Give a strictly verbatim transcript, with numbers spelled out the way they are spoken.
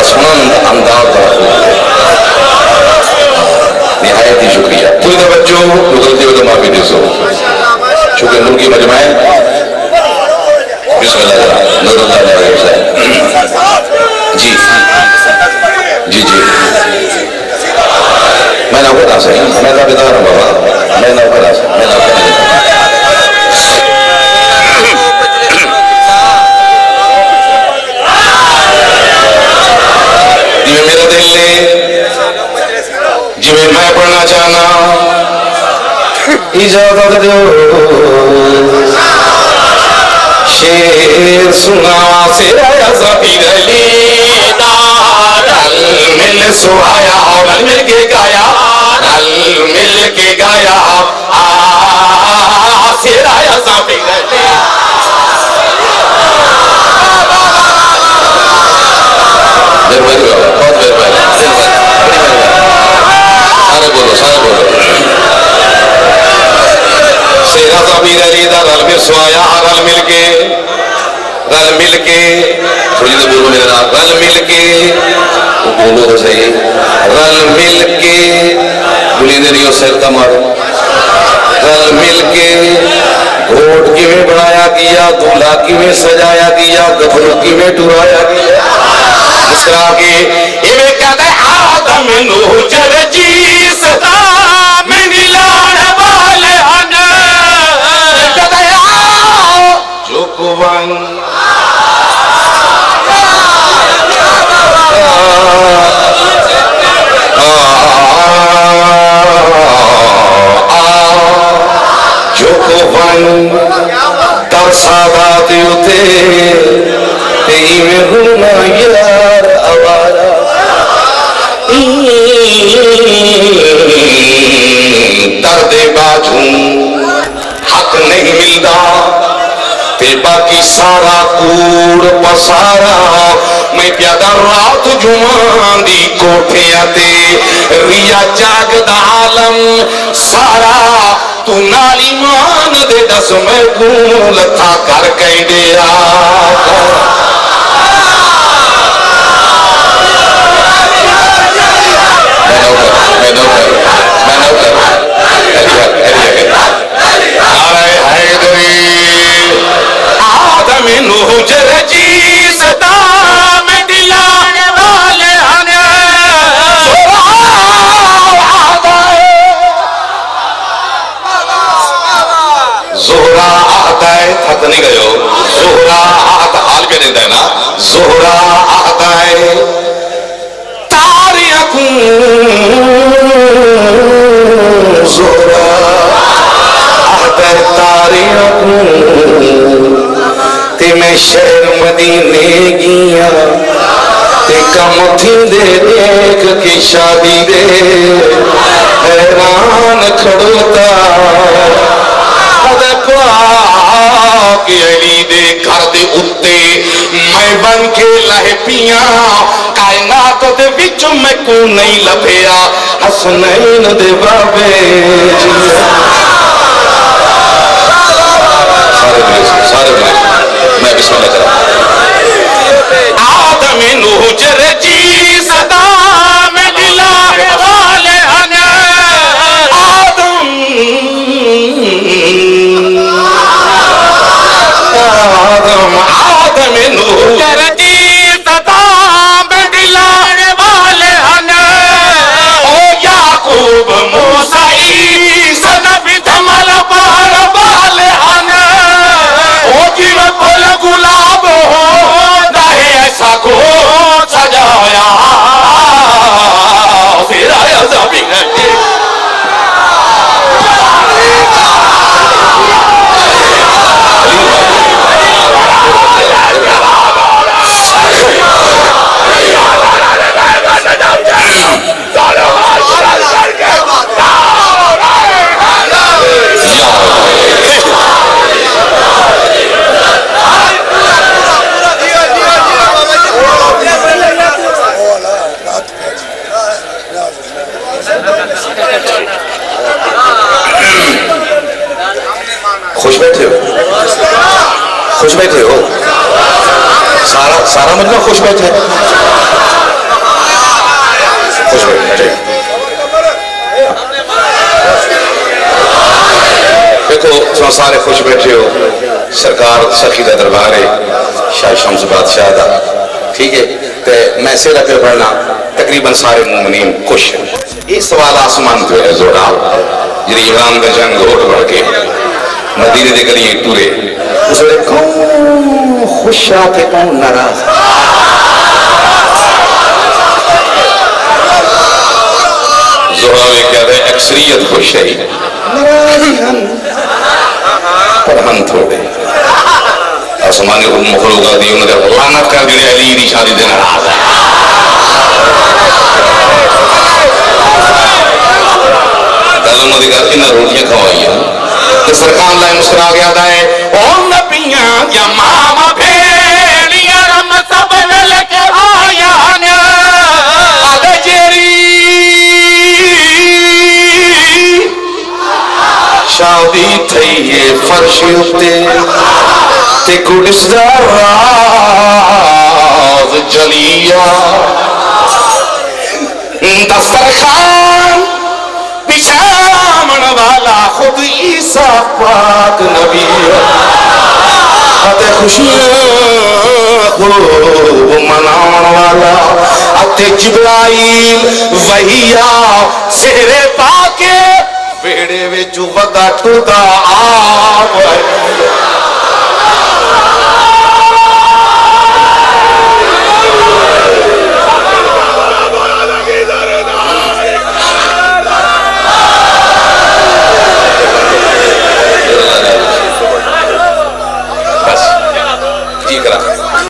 सुनन अंदाज निहायत ही शुक्रिया। पूरी तवज्जो, गलती हो तो माफी दे सो। चूंकि मुल्की मजमाए बिस्मिल्लाह जरा नूरुल्लाह अलैहि जी जी जी मैं ना बता सही मैं ना बता रहा बाबा मैं ना बता सही मैं ना बता जिਵੇਂ मेरा दिल ने जिਵੇਂ मैं पढ़ना चाहना इजाजत दो शेर सुना से आया ज़फीर अली रल मिल सुहाया रल मिल के गाया रल मिल के गाया आ से आया ज़फीर अली मेहरबानी बाबा बहुत मेहरबानी सारे बोलो सारे बोलो शेरा ज़फीर अली दा रल मिल सुहाया रल मिल के रल मिल के थोड़ी देर बोलो मेरे नाम रल मिल के बोलो तो सही रल मिल के बोली दे रही हो सिर का मारो रल मिल के घोट किवें बनाया गया दूल्हा किवें सजाया गया गफरू किवें टुराया गया मुस्कुरा के इवें कहते आदम नूह जरजी सदा में नीलान वाले हन कहते आओ जो कुवन जो कुवन तर सादात उते ते में हुना यार आवारा दर्दे बाजू हक नहीं मिलता ते बाकी सारा कूड़ पसारा मैं प्यादा रात जुआं दी कोठियां ते रिया जागदा आलम सारा तू नाली मान दे दस मैं तू लथा कर कहंदिया मैं नौकर मैं नौकर अरे हैदरी आदम नूह जरजी सदा में दिलाने वाले हने जोहरा आता है थक नहीं गयो जोहरा आता हाल पे देता है ना जोहरा आता है तारियां को जोहरा आता है तारियां को ते मैं शहर मदीने गिया ते कम थी दे देख के शादी दे हैरान खड़ोता के अली दे घर दे उत्ते मैं बन के लह पिया कायनात दे विच मैं को नहीं लभया हसनैन दे बाबे सारे सारे मैं बिस्मिल्लाह करा आदम नूह जरजी सदा में दिलाने वाले हने आदम आदम आदम नूह जरजी सदा में दिलाने वाले हने ओ याकूब मूसा ईसा नबी धमल बार वाले हने ओ जीव फूल गुलाब हो दाहे ऐसा को सजाया फिर आया ज़मीन खुश बैठे हो खुश बैठे हो सारा सारा मतलब खुश बैठे खुश बैठे देखो तुम सारे खुश बैठे हो सरकार सखी का दरबार है शाह शम्स बादशाह का ठीक है ते मैं सेरा पे पढ़ना तकरीबन सारे मोमिनीन खुश ये सवाल आसमान पे है जोड़ा जी इमरान का जंग होट बढ़ के मदीने के गली टूरे उसने कौन खुश आते कौन नाराज जोड़ा में क्या है अक्सरियत खुश है पर हम थोड़े आसमानी मखलूका दी उन्होंने लानत कर दी अली की शादी से नाराज है कल उन्होंने घर की रोटियां खवाई तो सरकार लाए मुस्कुरा गया था ओ नबियां या मामा भेड़िया रम सब लेके आया ने आगे जेरी शादी थई है फर्श उते ते कुड़िस दा राज जलिया दस्तरखान पिछामण वाला खुद ईसा पाक नबी अते खुशियां खूब मनाने वाला अते जिब्राइल वहिया सेहरे पाके बेड़े विच वदा टुदा आ